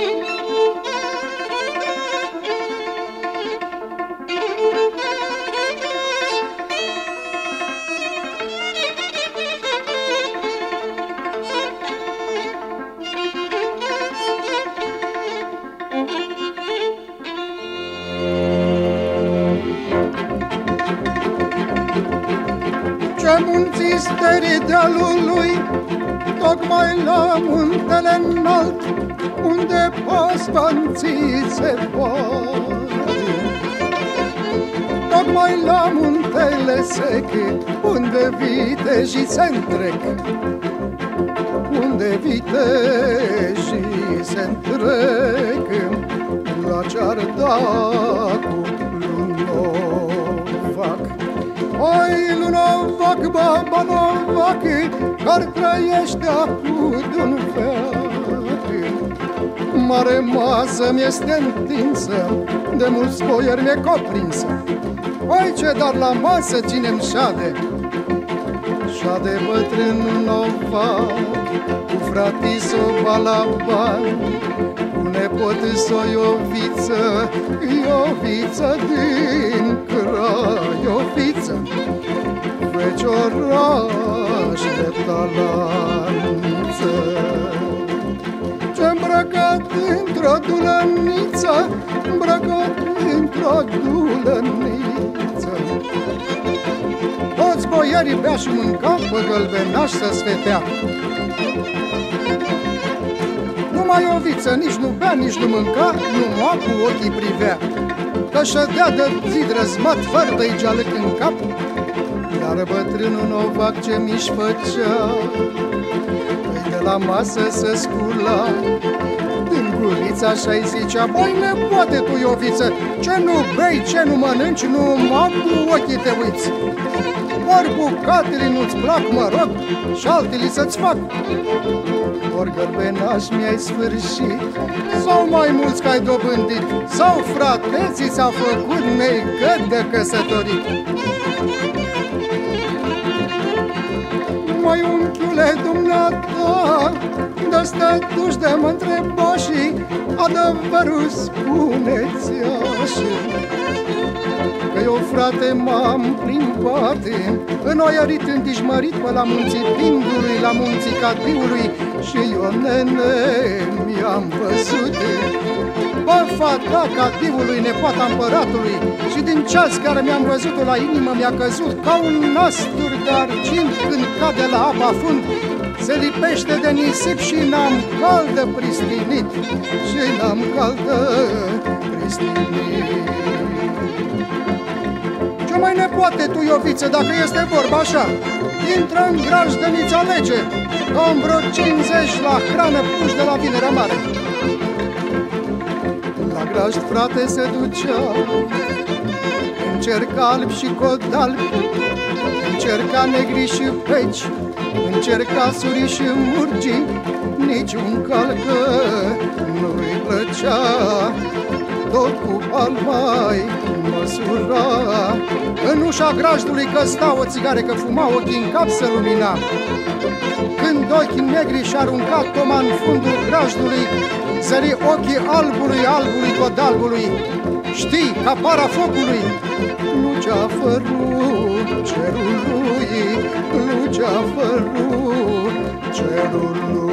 Ce munții sterii dealului, tocmai la muntele înalt, unde pastanții se bate. Tocmai la muntele sec, unde vitejii se-ntrec, unde vitejii se-ntrec, la ceardacul Lunovac. Oi, Lunovac, baba Novac, care trăiește acum de-un veac. Mare masă mi-este întinsă, de mulți boieri mi-e coprinsă. Oi, ce dar la masă ținem șade, șade bătrân Novac, cu fratisul Balaban, cu nepotul-său Ioviță, Ioviță din Craioviță, fecioraș de talanță. Ce îmbrăcat într-o dulăniță, îmbrăcat într-o dulăniță. Toți boierii bea și mânca, pe gălbenaș să sfetea. Numai Ioviță nici nu bea, nici nu mânca, numai cu ochii privea, că ședea de zi drăzmat, fără de-i gealăc în cap. Iar bătrânul Novac ce miș făcea, păi de la masă se scula, din gurița așa-i zicea: băi, nepoate tu, Ioviță, ce nu bei, ce nu mănânci, numai cu ochii te uiți. Ori bucatele nu-ți plac, mă rog, și altele să-ți fac. Ori gălbenaș mi-ai sfârșit, sau mai mulți că-ai dobândit, sau frateții ți-au făcut negăt de căsătorit. Măi, unchiule dumneata, de-astea duși de mă întreba și adevărul spuneți așa. Că eu, frate, m-am plimbat înoierit, îndișmărit pe la munții Pindului, la munții Cadriului, și eu, nene, mi-am văzut bă, fata Cadriului, nepoata împăratului, și din ceas care mi-am văzut-o la inimă mi-a căzut ca un nastur de argint când cade la apa fund. Se lipește de nisip și n-am caldă pristinit, și n-am caldă pristinit. Ce mai nepoate tu, Ioviță, dacă este vorba așa? Intră în grajdănița lege, cam vreo 50 la hrană puși de la Vinerea Mare. La grajd, frate, se ducea, încerca alb și codalb, încerca negri și peci, încerca suri și murgi, niciun calcă nu-i plăcea. Tot cu palmai măsura, în ușa grajdului că sta o țigară, că fuma, ochii în cap se lumina. Când ochii negri și-a aruncat toma în fundul grajdului, zări ochii albului, albului codalbului. Știi, ca para focului, lucea fărul cerului, lucea fărul cerului.